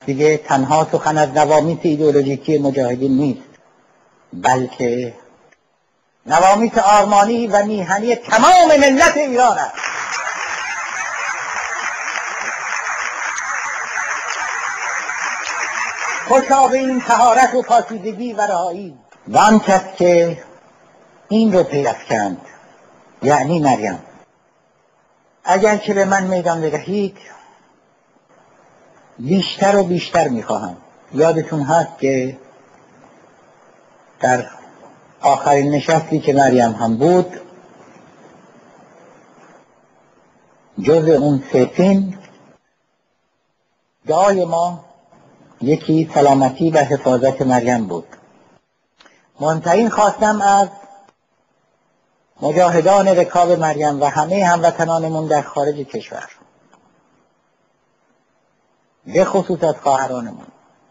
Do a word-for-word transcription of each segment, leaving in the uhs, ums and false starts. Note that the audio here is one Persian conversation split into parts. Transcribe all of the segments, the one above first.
دیگه تنها سخن از نوامیس ایدئولوژیکی مجاهدین نیست، بلکه نوامیس آرمانی و میهنی تمام ملت ایران است. خوشا به این طهارت و پاکیزگی و رهایی. و آن کس که این رو پیافکند، یعنی مریم، اگر که به من میدان بدهید بیشتر و بیشتر میخواهم. یادتون هست که در آخرین نشستی که مریم هم بود، جز اون سفین دعای ما یکی سلامتی و حفاظت مریم بود. منتهی خواستم از مجاهدان رکاب مریم و همه هموطنانمون در خارج کشور، به خصوص از خواهرانمون،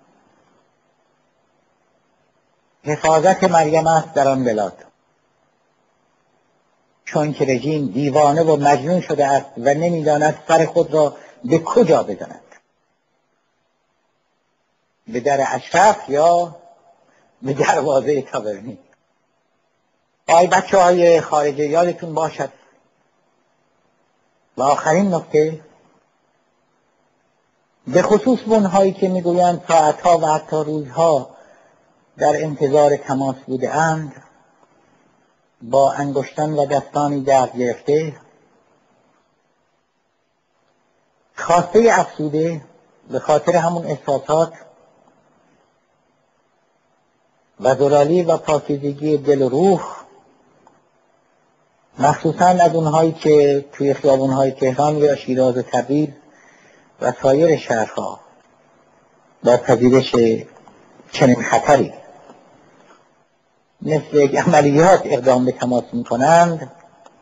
حفاظت مریم است در آن بلاد، چون که رژیم دیوانه و مجنون شده است و نمیداند سر خود را به کجا بزند، به در اشرف یا به دروازه تابرنی. آی بچه های خارجه، یادتون باشد. و آخرین نکته، به خصوص اونهایی که میگویند ساعتها و حتی روزها در انتظار تماس بوده اند، با انگشتان و دستانی درد گرفته، خواسته افسوده به خاطر همون احساسات و زلالی و پاکیزگی دل و روح، مخصوصا از اونهایی که توی خیابونهای تهران یا شیراز و تبریز و سایر شهرها با پذیرش چنین خطری مثل یک عملیات اقدام به تماس می کنند،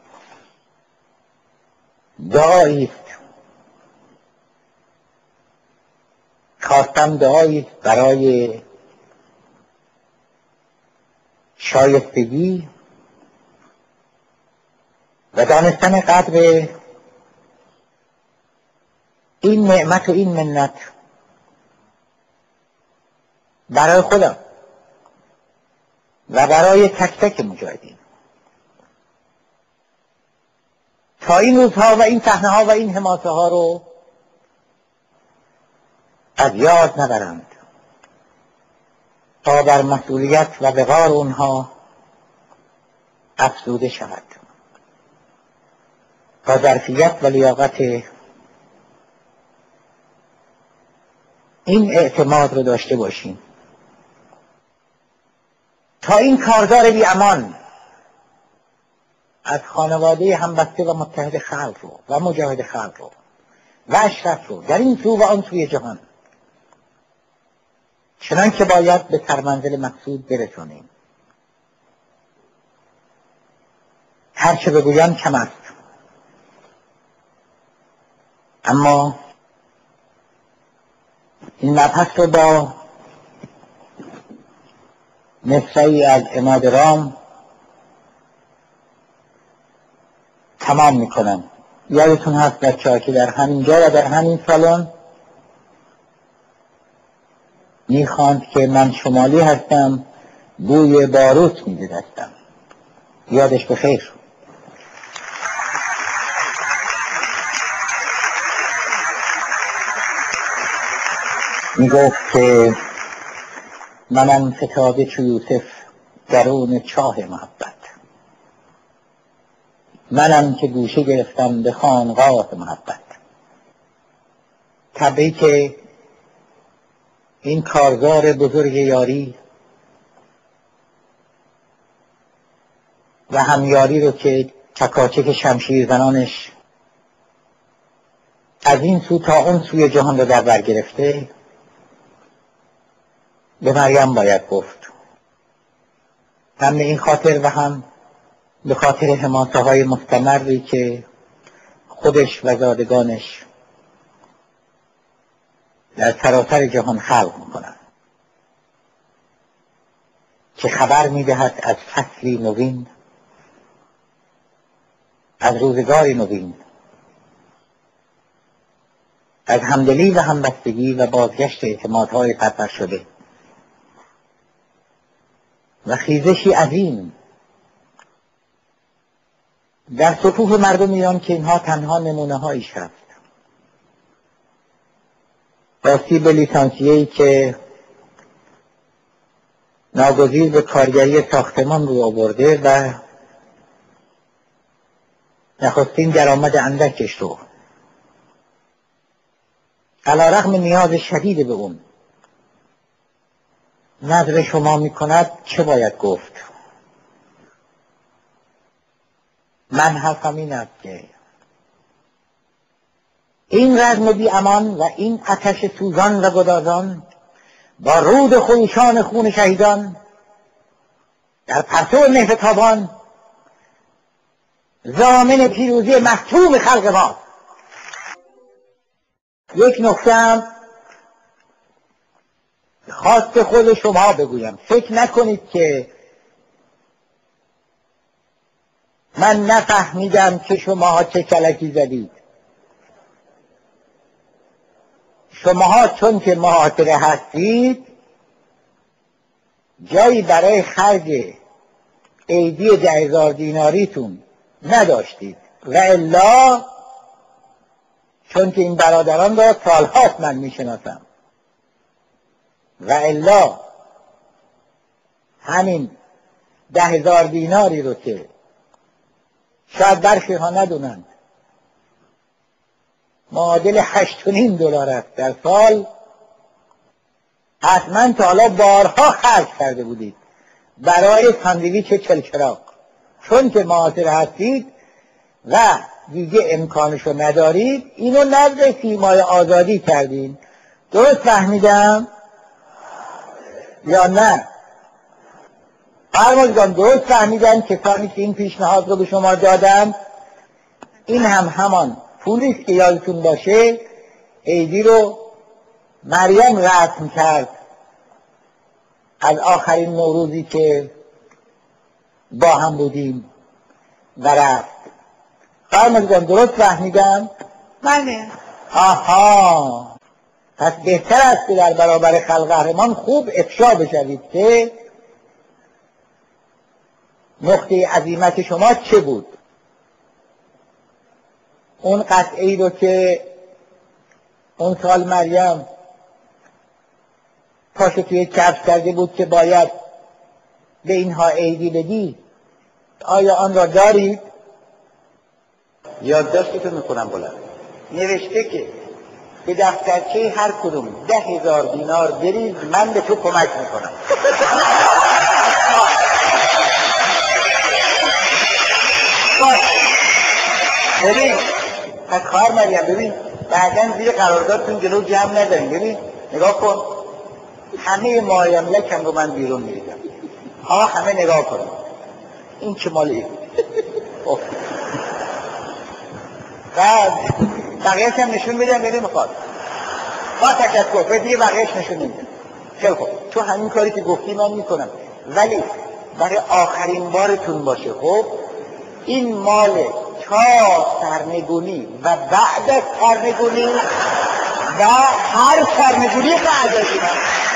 دعایی است. خواستم دعایی است برای شایستگی و دانستن قدر این نعمت و این منت برای خودم و برای تک تک مجاهدین، تا این روزها و این صحنه ها و این حماسه ها رو از یاد نبرند، تا بر مسئولیت و وقار اونها افزوده شود، تا ظرفیت و لیاقت این اعتماد رو داشته باشیم، تا این کارزار بی امان از خانواده همبسته و متحد خلق رو و مجاهد خلق رو و اشرف رو در این سو و آن سوی جهان چنان که باید به سرمنزل مقصود برسونیم. هر چه بگویم کم است، اما این مبحث رو با مصرعی از عماد رام تمام میکنم. یادتون هست بچه‌ها که در همین جا و در همین سالن میخواند که من شمالی هستم، بوی باروت میده دستم. یادش بخیر. میگفت که منم فتاده چو یوسف درون چاه محبت، منم که گوشه گرفتم به خانقاه محبت. تبریک این کارزار بزرگ یاری و همیاری رو که چکاچک شمشیر زنانش از این سو تا اون سوی جهان رو در بر گرفته، به مریم باید گفت. هم به این خاطر و هم به خاطر حماسه های مستمری که خودش و زادگانش در سراسر جهان خلق میکنند، که خبر میدهد از فصلی نوین، از روزگاری نوین، از همدلی و همبستگی و بازگشت اعتمادهای پرپر شده و خیزشی عظیم در صفوف مردم ایران که اینها تنها نمونه هایش هست. راستی به لیسانسیه‌ای که ناگزیر به کارگری ساختمان رو آورده و نخستین درآمد اندکش رو علیرغم نیاز شدید به اون نظر شما میکند، چه باید گفت؟ من حرفم این است که این رزم بی امان و این آتش سوزان و گدازان با رود خروشان خون شهیدان در پرتو مهر تابان ضامن پیروزی محتوم خلق ما. یک نکته هم خواست خود شما بگویم، فکر نکنید که من نفهمیدم که شماها چه کلکی زدید. شماها چون که مهاجر هستید جایی برای خرج عیدی ده هزار دیناریتون نداشتید و الا چون که این برادران را سالهاست من میشناسم و الا همین ده هزار دیناری رو که شاید برخی ها ندونند معادل هشت و نیم دلار است در سال، حتما تا حالا بارها خرج کرده بودید برای ساندویچ چلچراغ. چون که معاصر هستید و دیگه امکانشو ندارید اینو نزد سیمای آزادی کردین. درست فهمیدم یا نه؟ فرمایگان درست فهمیدن کسانی که این پیشنهاد رو به شما دادن؟ این هم همان پولیست که یادتون باشه عیدی رو مریم رسم کرد از آخرین نوروزی که با هم بودیم و رفت. فرمایگان درست فهمیدم؟ بله. آها، پس بهتر است که در برابر خلق قهرمان خوب افشا بشوید که نقطه عظیمت شما چه بود. اون قطعی رو که اون سال مریم پاشو توی کفش کرده بود که باید به اینها عیدی بدی، آیا آن را دارید؟ یادداشتتون میکنم بلند نوشته که به دفترچه هر کدوم ده هزار دینار بریز، من به تو کمک میکنم. ببین از خواهر مریم، ببین بعدن زیر قراردادتون جلو جمع نداریم. ببین نگاه کن، همه ماهی املکم رو من بیرون میریزم. آقا همه نگاه کن، این چه مال این؟ بعد بقیهش هم نشون میدم ببین میخواد با تشکر به دیگه بقیهش نشون میدم. خیلی خوب، تو همین کاری که گفتی من میکنم، ولی برای آخرین بارتون باشه. خب این مال تا سرنگونی و بعد از سرنگونی و هر سرنگونی بعد از